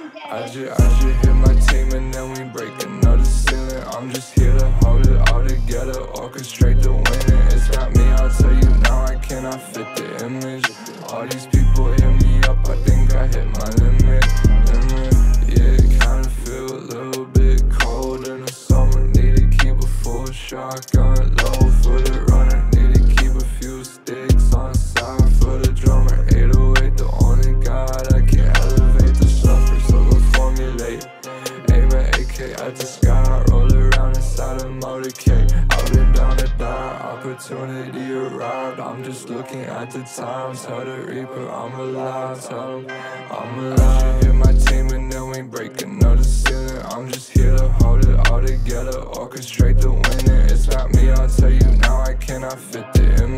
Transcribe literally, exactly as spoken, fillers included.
I just, I just hit my team and then we break another ceiling. I'm just here to hold it all together, orchestrate the winning. It's not me, I'll tell you now, I cannot fit the image. All these people hit me up, I think I hit my limit, limit. Yeah, it kinda feel a little bit cold in the summer. Need to keep a full shotgun low for the runner. Need to keep a few sticks on the side for the drummer. eight oh eight, the only god I can elevate the suffer, so go formulate. Aim an A K at the sky, roll around inside a motorcade. I've been down to die, opportunity arrived. I'm just looking at the times, tell the reaper I'm alive, tell him I'm alive. I just hit my team and then we break another ceiling. I'm just here to hold it all together, orchestrate the winning. It's not me, I'll tell you now, I cannot fit the image.